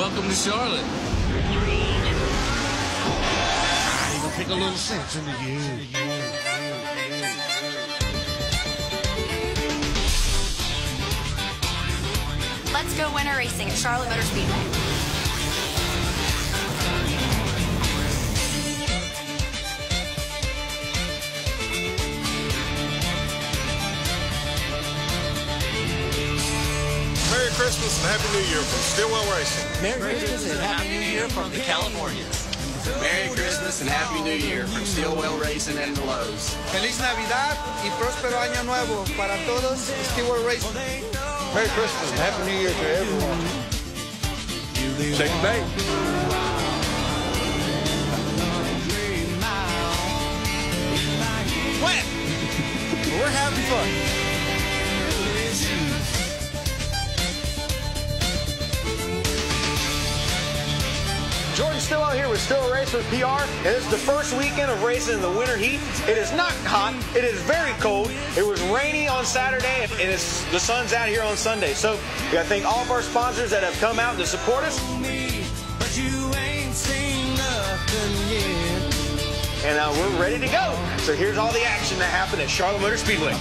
welcome to Charlotte. You gonna take a little sense into you. Let's go winter racing at Charlotte Motor Speedway. Merry Christmas and Happy New Year from Stillwell Racing. Merry Christmas and Happy New Year from the Californias. Merry Christmas and Happy New Year from Stillwell Racing and the Lowe's. Feliz Navidad y próspero año nuevo para todos Stillwell Racing. Merry Christmas and Happy New Year to everyone. Second day. Wet! But we're having fun. Jordan Stillwell here with Stillwell Racing with PR, and this is the first weekend of racing in the winter heat. It is not hot, it is very cold. It was rainy on Saturday, and the sun's out here on Sunday. So we got to thank all of our sponsors that have come out to support us. And we're ready to go. So here's all the action that happened at Charlotte Motor Speedway.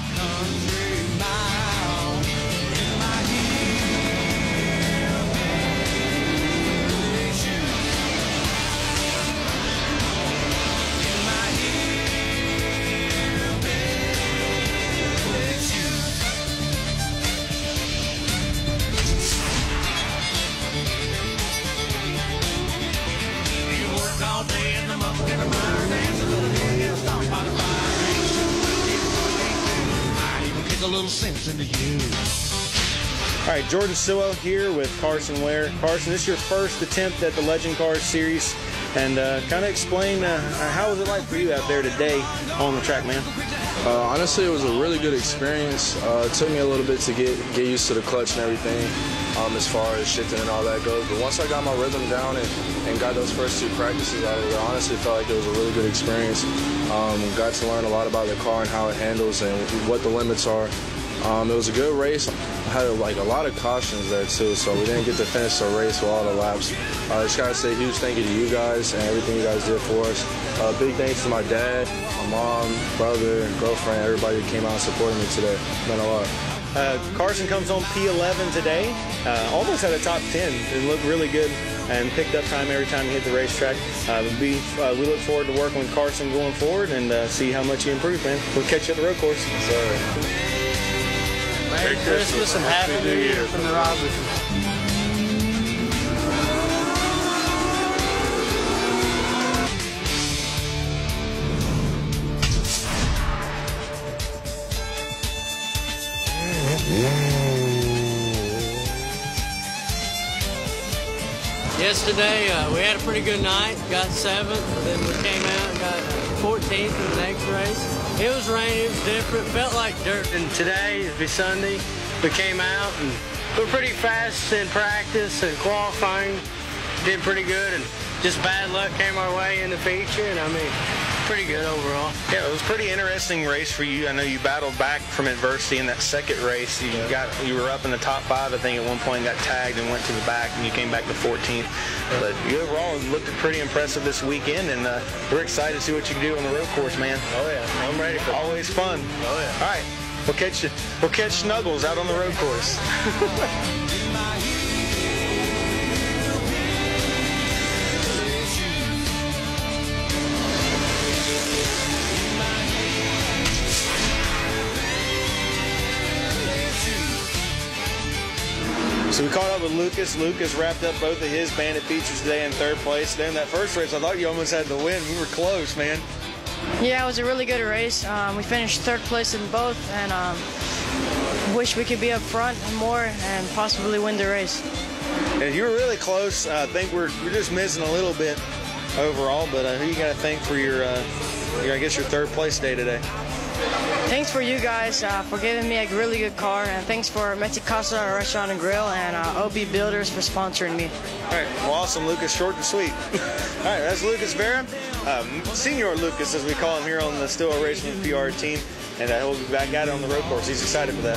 A little sense into you. All right, Jordan Stillwell here with Carson Ware. Carson, this is your first attempt at the Legend Cars Series, and kind of explain how was it like for you out there today on the track, man? Honestly, it was a really good experience. It took me a little bit to get used to the clutch and everything, as far as shifting and all that goes. But once I got my rhythm down and got those first two practices out of it, I honestly felt like it was a really good experience. Got to learn a lot about the car and how it handles and what the limits are. It was a good race. I had like a lot of cautions there too, so we didn't get to finish the race with all the laps. I just gotta say a huge thank you to you guys and everything you guys did for us. Big thanks to my dad, my mom, brother, girlfriend, everybody who came out and supported me today. It meant a lot. Carson comes on P11 today, almost had a top 10. It looked really good and picked up time every time he hit the racetrack. We look forward to working with Carson going forward and see how much he improved, man. We'll catch you at the road course. Merry Christmas and Happy New Year from the Robertsons. Yesterday, we had a pretty good night, got 7th, then we came out and got 14th in the next race. It was rainy, it was different, felt like dirt. And today, it'll be Sunday, we came out and we were pretty fast in practice and qualifying, did pretty good, and just bad luck came our way in the feature, and I mean, pretty good overall. Yeah, it was a pretty interesting race for you. I know you battled back from adversity in that second race. You were up in the top 5, I think, at one point, got tagged and went to the back, and you came back to 14th. But you overall looked pretty impressive this weekend, and we're excited to see what you can do on the road course, man. Oh yeah, I'm ready for it. Always fun. Oh yeah. All right, we'll catch Snuggles out on the road course. So we caught up with Lucas. Lucas wrapped up both of his bandit features today in 3rd place. Then that first race, I thought you almost had the win. We were close, man. Yeah, it was a really good race. We finished 3rd place in both, and wish we could be up front more and possibly win the race. And you were really close. I think we're just missing a little bit overall, but who you got to thank for your, I guess, your 3rd place day today? Thanks for you guys for giving me a really good car, and thanks for Meticasa Restaurant and Grill and OB Builders for sponsoring me. All right, well, awesome, Lucas, short and sweet. All right, that's Lucas Vera, Senior Lucas, as we call him here on the Stillwell Racing PR team, and he'll be back at it on the road course. He's excited for that.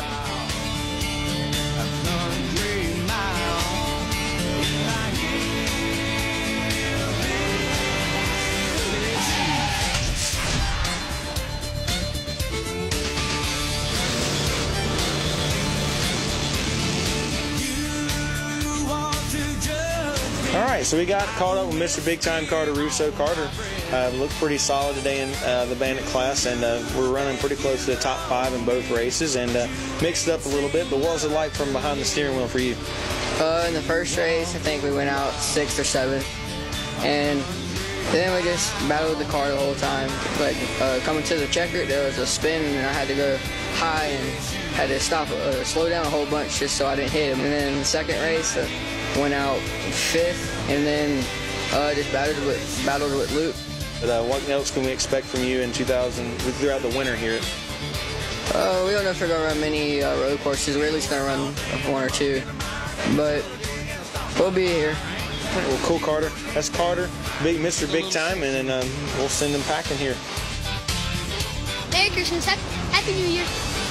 right, so we got caught up with Mr. Big Time Carter Russo. Carter looked pretty solid today in the Bandit class, and we're running pretty close to the top 5 in both races, and mixed it up a little bit. But what was it like from behind the steering wheel for you? In the first race, I think we went out 6th or 7th, and then we just battled the car the whole time. Like coming to the checker, there was a spin, and I had to go high and had to slow down a whole bunch just so I didn't hit him. And then the second race, went out 5th, and then just battled with Luke. But what else can we expect from you in throughout the winter here? We don't know if we're going to run many road courses. We're at least going to run 1 or 2, but we'll be here. Well, cool, Carter. That's Carter, Mr. Big Time, and then we'll send him packing here. Merry Christmas. Happy New Year.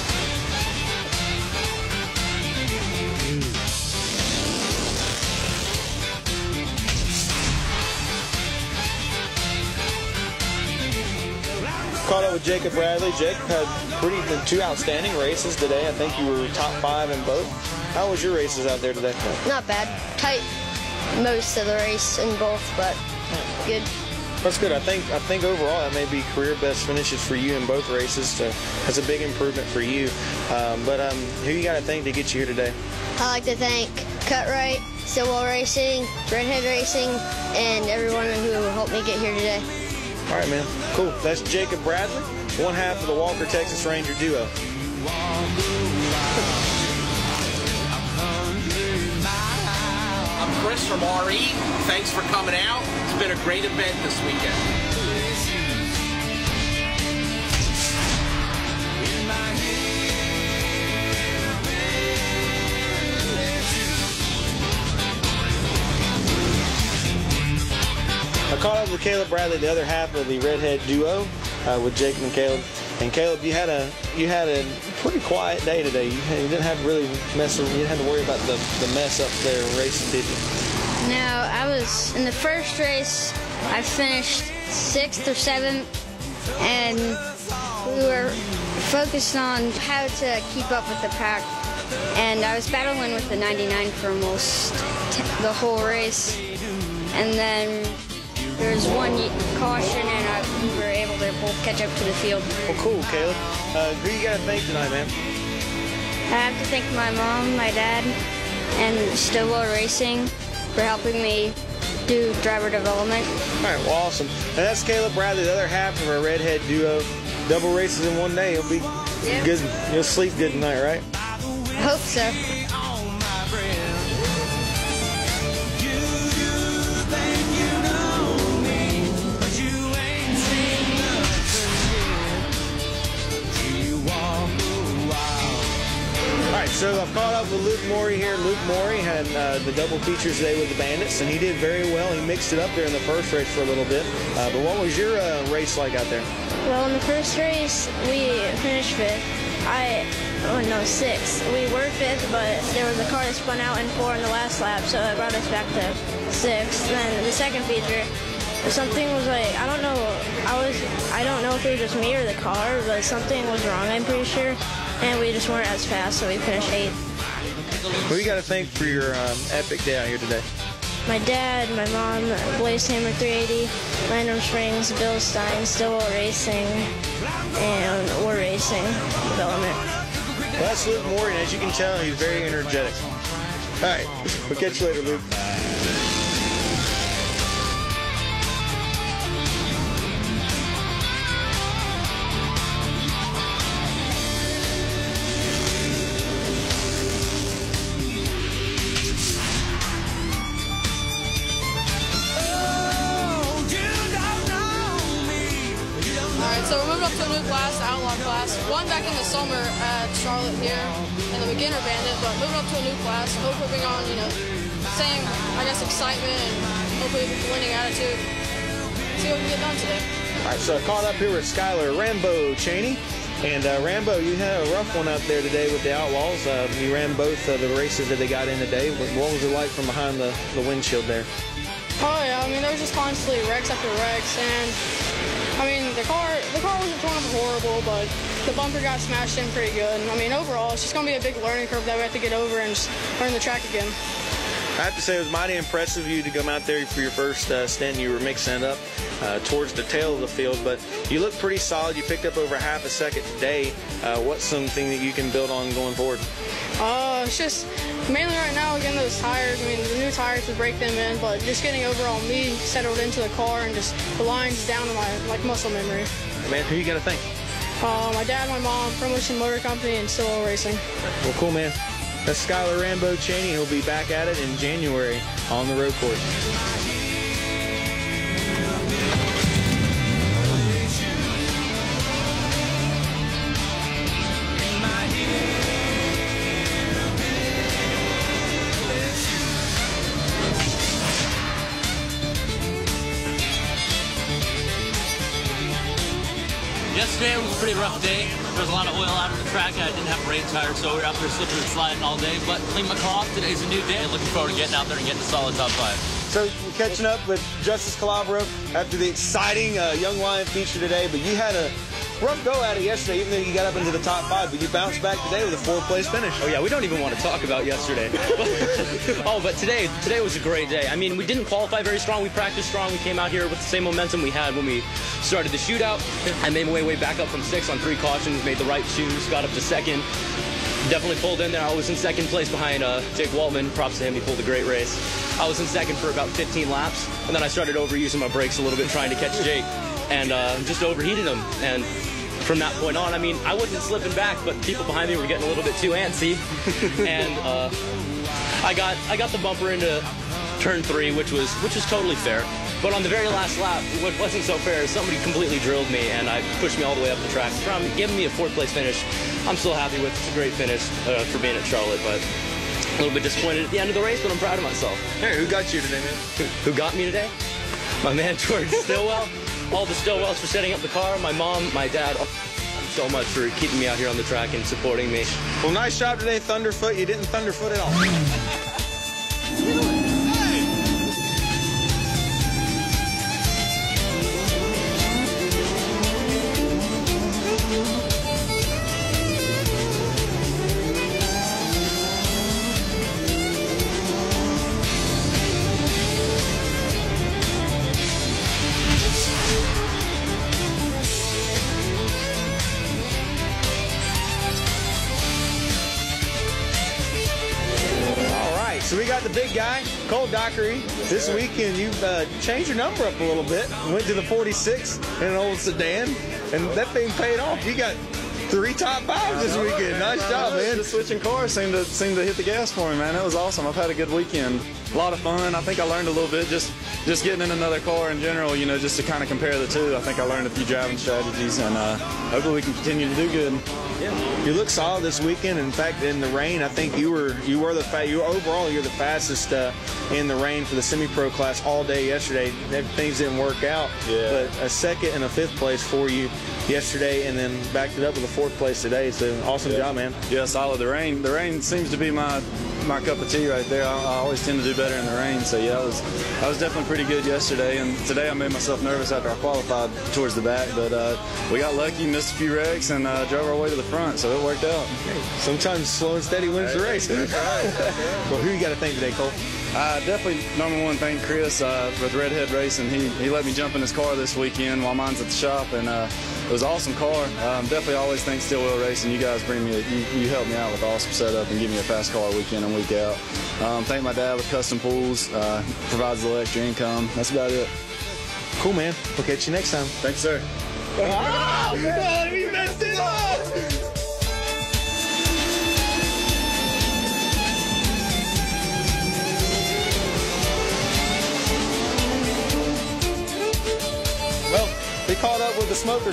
Caught up with Jacob Bradley. Jacob had 2 outstanding races today. I think you were top 5 in both. How was your races out there today? Not bad. Tight most of the race in both, but good. That's good. I think overall that may be career best finishes for you in both races. So that's a big improvement for you. But who you got to thank to get you here today? I like to thank Cutright, Stillwell Racing, Redhead Racing, and everyone who helped me get here today. All right, man. Cool. That's Jacob Bradley, one half of the Walker Texas Ranger duo. I'm Chris from RE. Thanks for coming out. It's been a great event this weekend. I caught up with Caleb Bradley, the other half of the Redhead duo, with Jacob and Caleb. And Caleb, you had a pretty quiet day today. You didn't have to really mess around. You didn't have to worry about the mess up there racing, did you? No, I was in the first race. I finished 6th or 7th, and we were focused on how to keep up with the pack. And I was battling with the 99 for almost the whole race, and then there was one caution, and we were able to both catch up to the field. Well, cool, Caleb. Who you got to thank tonight, man? I have to thank my mom, my dad, and Stillwell Racing for helping me do driver development. All right, well, awesome. And that's Caleb Bradley, the other half of our Redhead duo. Double races in one day. You'll be good. You'll sleep good tonight, right? I hope so. So I've caught up with Luke Morey here. Luke Morey had the double features today with the Bandits, and he did very well. He mixed it up there in the first race for a little bit. But what was your race like out there? Well, in the first race, we finished 5th. 6th. We were 5th, but there was a car that spun out in 4 in the last lap, so it brought us back to 6th. Then the second feature, something was like, I don't know if it was just me or the car, but something was wrong, I'm pretty sure. And we just weren't as fast, so we finished 8th. Who you got to thank for your epic day out here today? My dad, my mom, Blaze Hammer 380, Random Springs, Bill Stein, Stillwell Racing, and War Racing Development. Well, that's Luke Morey, and as you can tell, he's very energetic. All right, we'll catch you later, Luke. So we're moving up to a new class, the Outlaw class. Won back in the summer at Charlotte here in the beginner bandit, but moving up to a new class, hopefully bring on, same, excitement and hopefully winning attitude. See what we can get done today. All right, so I caught up here with Skylar Rambo Cheney. And Rambo, you had a rough one out there today with the Outlaws. You ran both the races that they got in today. What was it like from behind the windshield there? Oh yeah, there was just constantly wrecks after wrecks, and the car wasn't torn up horrible, but the bumper got smashed in pretty good. Overall, it's just going to be a big learning curve that we have to get over and just learn the track again. I have to say it was mighty impressive of you to come out there for your first stint. You were mixing it up towards the tail of the field, but you look pretty solid. You picked up over half a second today. What's something that you can build on going forward? It's just mainly right now getting those tires. I mean, the new tires to break them in, but just getting overall me settled into the car and just the lines down to my muscle memory. Man, who you got to thank? My dad, my mom, Promotion Motor Company, and Stillwell Racing. Well, cool, man. That's Skylar Rambo Cheney. He'll be back at it in January on the road course. Yesterday was a pretty rough day. There was a lot of oil out on the track. I didn't have rain tires, so we were out there slipping and sliding all day. But cleaned my car off. Today's a new day. Looking forward to getting out there and getting a solid top 5. So we're catching up with Justice Calabro after the exciting Young Lion feature today, but you had a rough go at it yesterday, even though you got up into the top 5, but you bounced back today with a 4th-place finish. Oh yeah, we don't even want to talk about yesterday. But today was a great day. I mean, we didn't qualify very strong. We practiced strong. We came out here with the same momentum we had when we started the shootout. I made my way back up from 6 on 3 cautions, made the right choose, got up to 2nd. Definitely pulled in there. I was in 2nd place behind Jake Waltman. Props to him. He pulled a great race. I was in 2nd for about 15 laps, and then I started overusing my brakes a little bit trying to catch Jake, and just overheated him. And from that point on, I mean, I wasn't slipping back, but people behind me were getting a little bit too antsy. And I got the bumper into turn 3, which was totally fair. But on the very last lap, what wasn't so fair is somebody completely drilled me, and pushed me all the way up the track. From giving me a 4th-place finish, I'm still happy with. It's a great finish for being at Charlotte, but a little bit disappointed at the end of the race, but I'm proud of myself. Hey, who got you today, man? Who got me today? My man, George Stillwell. All the Stillwells for setting up the car. My mom, my dad. So much for keeping me out here on the track and supporting me. Well, nice job today, Thunderfoot. You didn't Thunderfoot at all. So we got the big guy, Cole Dockery. This weekend you've changed your number up a little bit. Went to the 46 in an old sedan, and that thing paid off. You got 3 top 5s this weekend. Nice job, man. Just switching cars seemed to hit the gas for me, man. That was awesome. I've had a good weekend. A lot of fun. I think I learned a little bit just getting in another car in general, you know, just to kind of compare the two. I think I learned a few driving strategies, and hopefully we can continue to do good. Yeah. You look solid this weekend. In fact, in the rain, I think you're the fastest in the rain for the semi-pro class all day yesterday. Things didn't work out, but a 2nd and a 5th place for you yesterday, and then backed it up with a 4th place today. So awesome job, man. Yeah, solid. The rain seems to be my cup of tea right there. I always tend to do better in the rain. So yeah, I was definitely pretty good yesterday, and today I made myself nervous after I qualified towards the back, but we got lucky, missed a few wrecks, and drove our way to the front, so it worked out. Hey, sometimes slow and steady wins the race. That's right. Well, who you got to thank today, Cole? Definitely number one, thank Chris with Redhead Racing. He let me jump in his car this weekend while mine's at the shop, and it was an awesome car. Definitely always thank Stillwell Racing. You guys you help me out with awesome setup and give me a fast car week in and week out. Thank my dad with Custom Pools, provides the extra income. That's about it. Cool, man. We'll catch you next time. Thanks, sir. Oh, man, we messed it up! Well, they caught up with the smoker.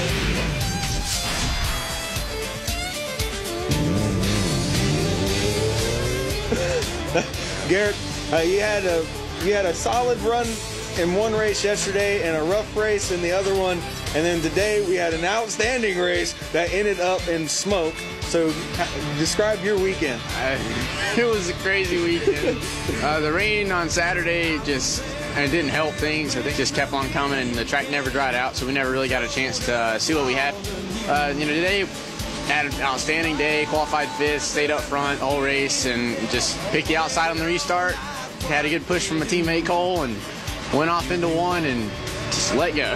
Garrett, you had a solid run in one race yesterday and a rough race in the other one, and then today we had an outstanding race that ended up in smoke. So describe your weekend. It was a crazy weekend. The rain on Saturday it didn't help things. I think just kept on coming, and the track never dried out, so we never really got a chance to see what we had. Today had an outstanding day, qualified 5th, stayed up front all race, and just picked the outside on the restart. Had a good push from my teammate Cole and went off into 1 and just let go.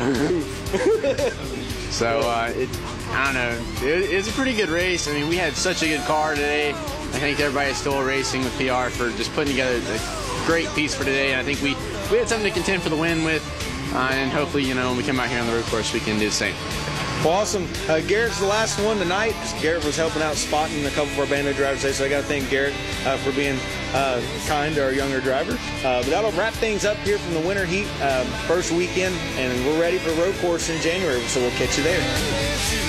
So I don't know, it was a pretty good race. I mean, we had such a good car today. I thank everybody at Stillwell Racing with PR for just putting together a great piece for today, and I think we had something to contend for the win with, and hopefully, you know, when we come out here on the road course, we can do the same. Well, awesome. Garrett's the last one tonight. Garrett was helping out spotting a couple of our Bando drivers today, so I got to thank Garrett for being kind to our younger drivers. But that'll wrap things up here from the Winter Heat first weekend, and we're ready for the road course in January, so we'll catch you there.